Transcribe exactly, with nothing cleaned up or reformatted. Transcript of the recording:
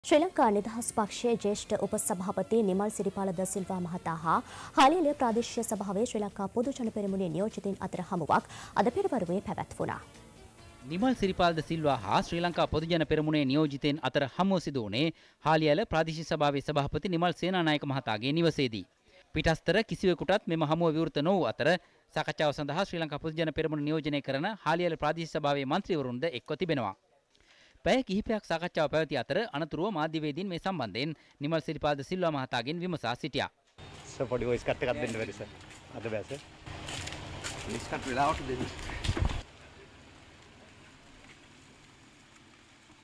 ශ්‍රී ලංකා නිදහස් පක්ෂයේ ජ්‍යෙෂ්ඨ උපසභාපති නිමල් සිරිපාල ද සිල්වා මහතා හා හාලියල ප්‍රාදේශීය සභාවේ ශ්‍රී ලංකා පොදු ජන පෙරමුණේ නියෝජිතින් අතර හමුවක් අද පෙරවරුවේ පැවැත්වුණා. නිමල් සිරිපාල ද සිල්වා හා ශ්‍රී ලංකා පොදු ජන පෙරමුණේ නියෝජිතයින් අතර හමුව සිදු වුණේ හාලියල ප්‍රාදේශීය සභාවේ සභාපති නිමල් සේනානායක මහතාගේ නිවසේදී. පිටස්තර කිසිවෙකුටත් මෙම හමුව විවෘත නො වූ අතර සාකච්ඡාව සඳහා ශ්‍රී ලංකා පොදු ජන පෙරමුණ නියෝජනය කරන හාලියල ප්‍රාදේශීය සභාවේ මන්ත්‍රීවරුන්ද එක්ව තිබෙනවා. පැය කිහිපයක් සාකච්ඡාව පැවති අතර අනතුරුව මාධ්‍යවේදීන් මේ සම්බන්ධයෙන් නිමල් සිරිපාල ද සිල්වා මහතාගෙන් විමසා සිටියා. සර් පොඩි වොයිස් කට් එකක් දෙන්න බැරි සර්. අද බෑ සර්. වොයිස් කට් වෙලාවට දෙන්න.